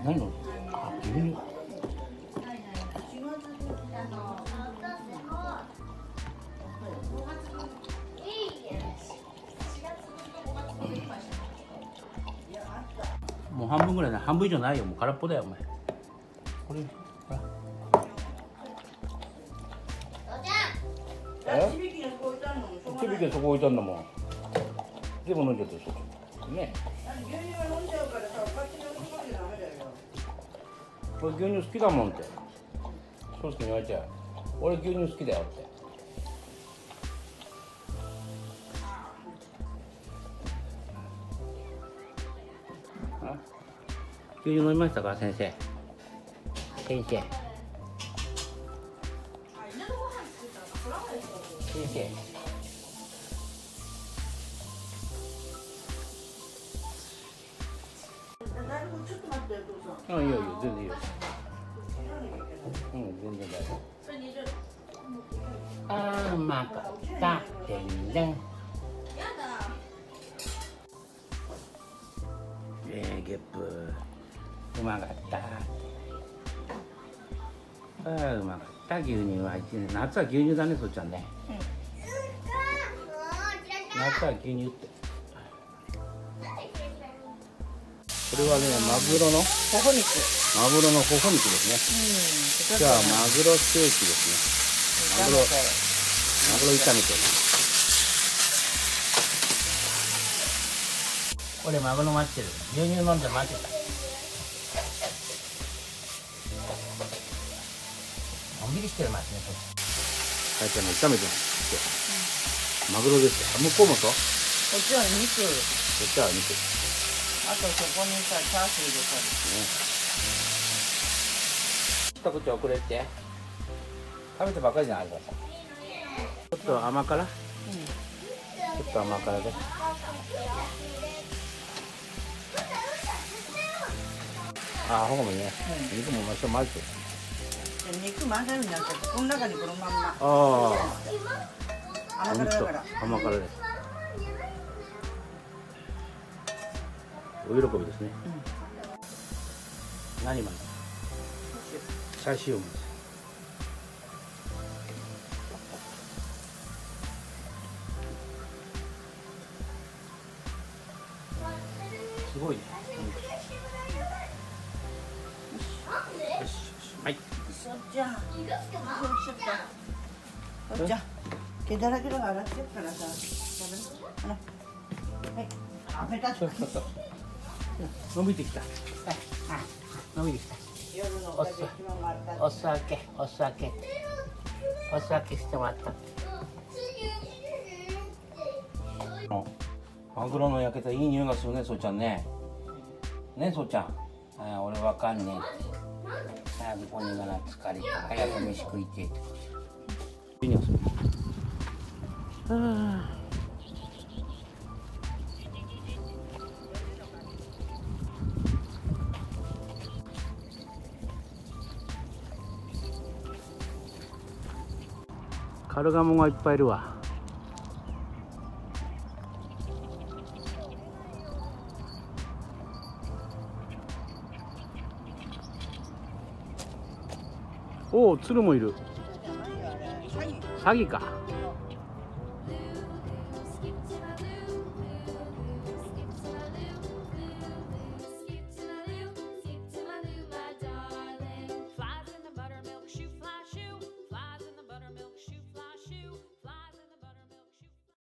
何の？あ、牛乳。もう半分ぐらいな、半分以上ないよ、もう空っぽだよ、お前。これ、ほら。ちびきのそこ置いたんだもん。全部飲んじゃってる、そっち。ね。牛乳は飲んじゃうからさ、おかしのつもりでダメだよ。俺牛乳好きだもんって。そうすけに言われちゃう。俺牛乳好きだよって。牛乳飲みましたか、先生。先生。先生。ちょっと待ってよ、お父さん。あ、いいよいいよ、全然いいよ。うん、全然大丈夫。あー、うまかった。全然。ゲップ。うまかった。あー、うまかった。牛乳は夏は牛乳だね、そっちゃんね。夏は牛乳って。これはね、マグロのほほ肉。マグロのほほ肉ですね。じゃあ、マグロステーキですね。マグロ炒めてる。これマグロ待ってる。牛乳飲んで待ってた。のんびりしてるますね。はい、ちゃんが炒めてます。マグロですよ。向こうもそう。こっちは肉。こっちは肉。あとそこにさ、チャーシュー入れたりね。こっち遅れて。食べてばっかりじゃないからさ。ちょっと甘辛。ちょっと甘辛で。ああ、ほかもね。肉もましょ混ぜてる。肉混ぜるんじゃなくて、この中にこのまんま。ああ。甘辛だから。甘辛です。お喜びですね。何まで。チャーシューも。すごいね。よし、はい。じゃあ、じゃあ、毛だらけの洗ってるからさ。はい。あ、べたっと。伸びてきた。伸びてきた。お酒してもらった。マグロの焼けたいい匂いがするね、そうちゃんね。ね、そうちゃん。あ、俺わかんねえ。早くここにがな疲れた。早く飯食いてえって。いい匂いする。カルガモがいっぱいいるわ。おお、鶴もいる。サギか。